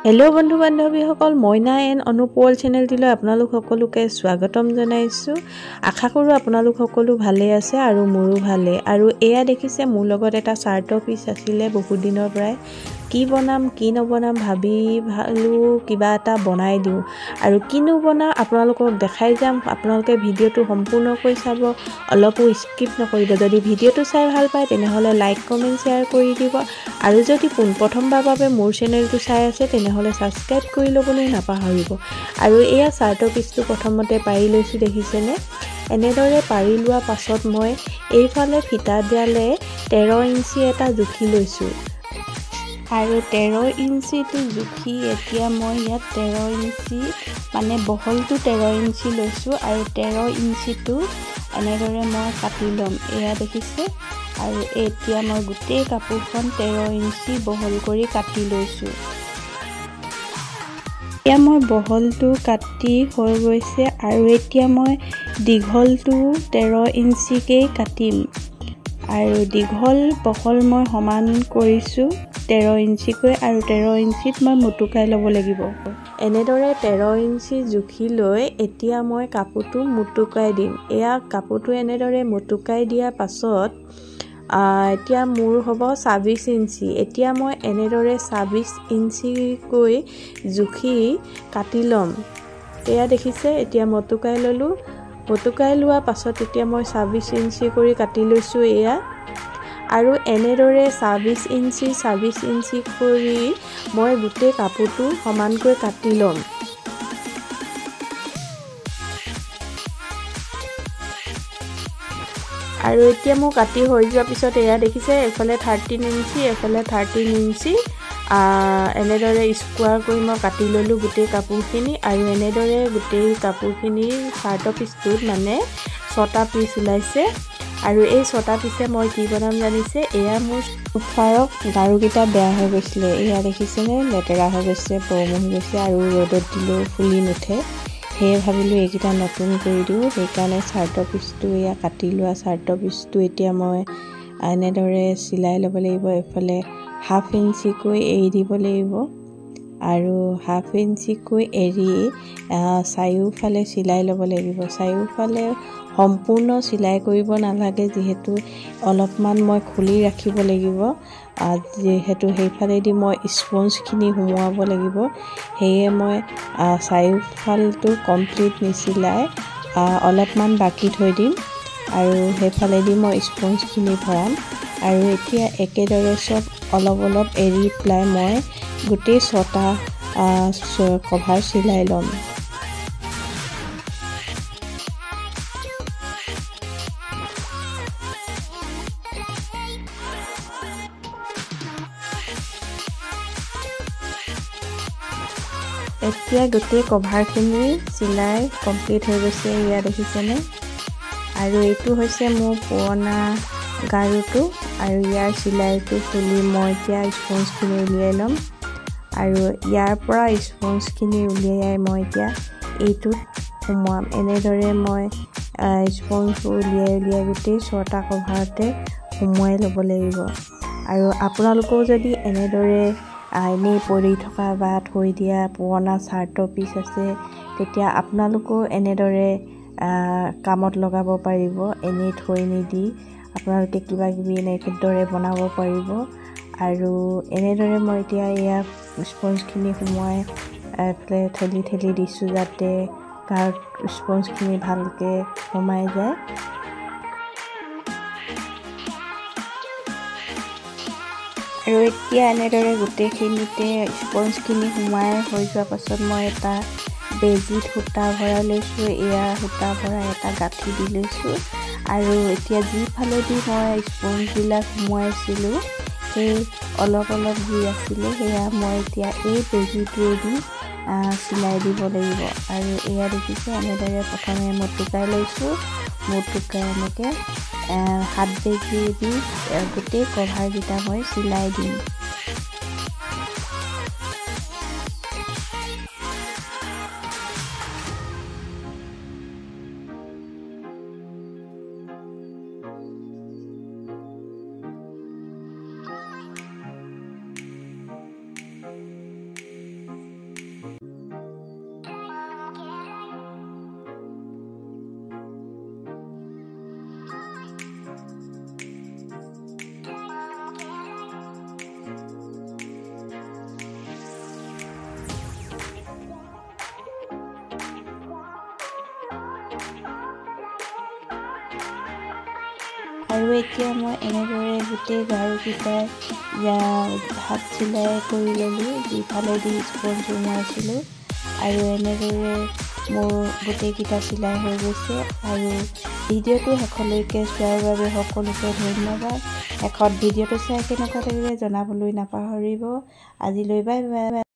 Hello' বন্ধু বান্ধৱীসকল, মইনা and Anupal চেনেলটিলৈ আপোনালোক সকলোকে স্বাগতম জনাইছোঁ। আশা কৰোঁ আপোনালোক সকলো ভালে আছে আৰু মোৰো ভালে। আৰু এয়া দেখিছে মোৰ লগত এটা চাৰ্টৰ পিচ আছিলে বহুত দিনৰ পৰাই। কি বনাম কি নবনাম ভাবিলোঁ কিবা এটা বনাই দিওঁ। আৰু কিনো বনাওঁ আপোনালোকক দেখাই যাম। আপোনালোকে ভিডিঅ'টো সম্পূৰ্ণকৈ চাব, অলপো স্কিপ নকৰিব। যদি ভিডিঅ'টো চাই ভাল পায় তেনেহ'লে লাইক কমেণ্ট শ্বেয়াৰ কৰি দিব। আৰু যদি পোনপ্ৰথমবাৰৰ বাবে মোৰ চেনেলটো চাই আছে তেনেহ'লে ছাবস্ক্ৰাইব কৰি ল'বলৈ নাপাহৰিব। আৰু এয়া চাৰ্টৰ পিচটো প্ৰথমতে পাৰি লৈছোঁ, দেখিছেনে? এনেদৰে পাৰি লোৱা পাছত মই এইফালে ফিটাডালে 13 ইঞ্চি এটা জুখি লৈছোঁ। আৰু 13 ইঞ্চিটো জুখি এতিয়া মই ইয়াত 13 ইঞ্চি মানে বহলটো 13 ইঞ্চি লৈছোঁ। আৰু 13 ইঞ্চিটো এনেদৰে মই কাটি ল'ম, এয়া দেখিছে। আৰু এতিয়া মই গোটেই কাপোৰখন 13 ইঞ্চি বহল কৰি কাটি লৈছোঁ। এতিয়া মই বহলটো কাটি হৈ গৈছে আৰু এতিয়া মই দীঘলটো 13 ইঞ্চিকেই কাটিম। আৰু দীঘল বহল মই সমান কৰিছোঁ 13 ইঞ্চিকৈ, আৰু 13 ইঞ্চিত মই মুটুকাই ল'ব লাগিব। এনেদৰে 13 ইঞ্চি জুখি লৈ এতিয়া মই কাপোৰটো মুটুকাই দিম। এয়া কাপোৰটো এনেদৰে মুটুকাই দিয়াৰ পাছত এতিয়া মোৰ হ'ব 26 ইঞ্চি। এতিয়া মই এনেদৰে 26 ইঞ্চিকৈ জুখি কাটি ল'ম। এয়া দেখিছে, এতিয়া মুটুকাই ল'লোঁ। মুটুকাই লোৱা পাছত এতিয়া মই 26 ইঞ্চি কৰি কাটি লৈছোঁ এয়া। আৰু এনেদৰে 26 ইঞ্চি কৰি মই গোটেই কাপোৰটো সমানকৈ কাটি ল'ম। আৰু এতিয়া মোৰ কাটি হৈ যোৱাৰ পিছত এয়া দেখিছে, এইফালে 13 ইঞ্চি এইফালে 13 ইঞ্চি এনেদৰে স্কোৱাৰ কৰি মই কাটি ল'লোঁ গোটেই কাপোৰখিনি। আৰু এনেদৰে গোটেই কাপোৰখিনি চাৰ্টৰ পিচটোত মানে 6টা পিচ ওলাইছে। আৰু এই 6টা পিচে মই কি বনাম জানিছে? এয়া মোৰ ফ্ৰাৰক গাৰুকেইটা বেয়া হৈ গৈছিলে, এয়া দেখিছেনে? লেতেৰা হৈ গৈছে, বৰম হৈ গৈছে, আৰু ৰ'দত দিলেও ফুলি নুঠে। সেয়ে ভাবিলোঁ এইকেইটা নতুন কৰি দিওঁ। সেইকাৰণে চাৰ্টৰ পিচটো এয়া কাটি লোৱা চাৰ্টৰ পিচটো এতিয়া মই এনেদৰে চিলাই ল'ব লাগিব। এইফালে 1/2 ইঞ্চিকৈ এৰি দিব লাগিব। আৰু 1/2 ইঞ্চিকৈ এৰি চাৰিওফালে চিলাই ল'ব লাগিব। চাৰিওফালে সম্পূৰ্ণ চিলাই কৰিব নালাগে, যিহেতু অলপমান মই খুলি ৰাখিব লাগিব। যিহেতু সেইফালেদি মই স্পঞ্জখিনি সুমুৱাব লাগিব, সেয়ে মই চাৰিওফালটো কমপ্লিট নিচিলাই অলপমান বাকী থৈ দিম। আৰু সেইফালেদি মই স্পঞ্জখিনি ভৰাম। আৰু এতিয়া একেদৰে চব অলপ অলপ এৰি পেলাই মই গোটেই 6টা কভাৰ চিলাই ল'ম। এতিয়া গোটেই কভাৰখিনি চিলাই কমপ্লিট হৈ গৈছে, এয়া দেখিছেনে? আৰু এইটো হৈছে মোৰ পুৰণা গাৰুটো। আৰু ইয়াৰ চিলাইটো খুলি মই এতিয়া স্পঞ্জখিনি উলিয়াই ল'ম। আৰু ইয়াৰ পৰা স্পঞ্জখিনি উলিয়াই মই এতিয়া এইটোত সুমুৱাম। এনেদৰে মই স্পঞ্জবোৰ উলিয়াই গোটেই 6টা কভাৰতে সুমুৱাই ল'ব লাগিব। আৰু আপোনালোকেও যদি এনেদৰে এনেই পৰি থকা বা থৈ দিয়া পুৰণা চাৰ্টৰ পিচ আছে, তেতিয়া আপোনালোকেও এনেদৰে কামত লগাব পাৰিব। এনেই থৈ নিদি আপোনালোকে কিবা কিবি এনেদৰে বনাব পাৰিব। আৰু এনেদৰে মই এতিয়া এয়া স্পঞ্জখিনি সুমুৱাই ঠেলি ঠেলি দিছোঁ, যাতে গাত স্পঞ্জখিনি ভালকৈ সোমাই যায়। আৰু এতিয়া এনেদৰে গোটেইখিনিতে স্পঞ্জখিনি সোমাই হৈ যোৱাৰ পাছত মই এটা বেজিত সূতা ভৰাই লৈছোঁ। এয়া সূতা ভৰাই এটা গাঁঠি দি লৈছোঁ। আৰু এতিয়া যিফালেদি মই স্পঞ্জবিলাক সোমোৱাইছিলোঁ, সেই অলপ অলপ যি আছিলে সেয়া মই এতিয়া এই বেজিটোৱেদি চিলাই দিব লাগিব। আৰু এয়া দেখিছে, এনেদৰে প্ৰথমে মুটুকাই লৈছোঁ। মুটুকাই এনেকৈ 7 বেজিয়েদি গোটেই কভাৰকেইটা মই চিলাই দিম। এতিয়া মই এনেদৰে গোটেই গাৰুকেইটাই হাত চিলাই কৰি ল'লোঁ, যিফালেদি স্পঞ্জ সোমোৱাইছিলোঁ। আৰু এনেদৰে মোৰ গোটেইকেইটা চিলাই হৈ গৈছে। আৰু ভিডিঅ'টো শেষলৈকে চোৱাৰ বাবে সকলোকে ধন্যবাদ। শেষত ভিডিঅ'টো চাই কেনেকুৱা লাগিলে জনাবলৈ নাপাহৰিব। আজিলৈ বাই বাই।